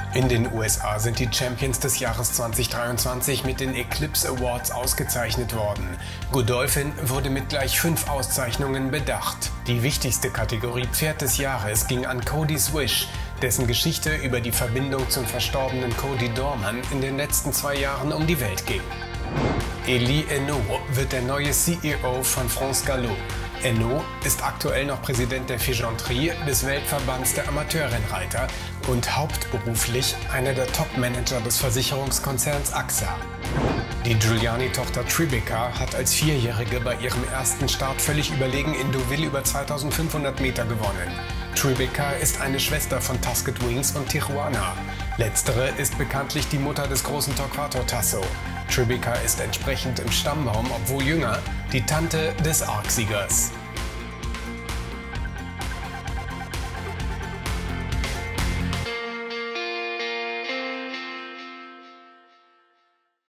In den USA sind die Champions des Jahres 2023 mit den Eclipse Awards ausgezeichnet worden. Godolphin wurde mit gleich 5 Auszeichnungen bedacht. Die wichtigste Kategorie Pferd des Jahres ging an Cody Swish, dessen Geschichte über die Verbindung zum verstorbenen Cody Dorman in den letzten 2 Jahren um die Welt ging. Elie Ennaux wird der neue CEO von France Galop. Ennaux ist aktuell noch Präsident der Figenterie, des Weltverbands der Amateurrennreiter und hauptberuflich einer der Top-Manager des Versicherungskonzerns AXA. Die Giuliani-Tochter Tribeca hat als 4-Jährige bei ihrem ersten Start völlig überlegen in Deauville über 2500 Meter gewonnen. Tribeca ist eine Schwester von Tusked Wings und Tijuana. Letztere ist bekanntlich die Mutter des großen Torquato Tasso. Tribeca ist entsprechend im Stammbaum, obwohl jünger, die Tante des Arc-Siegers.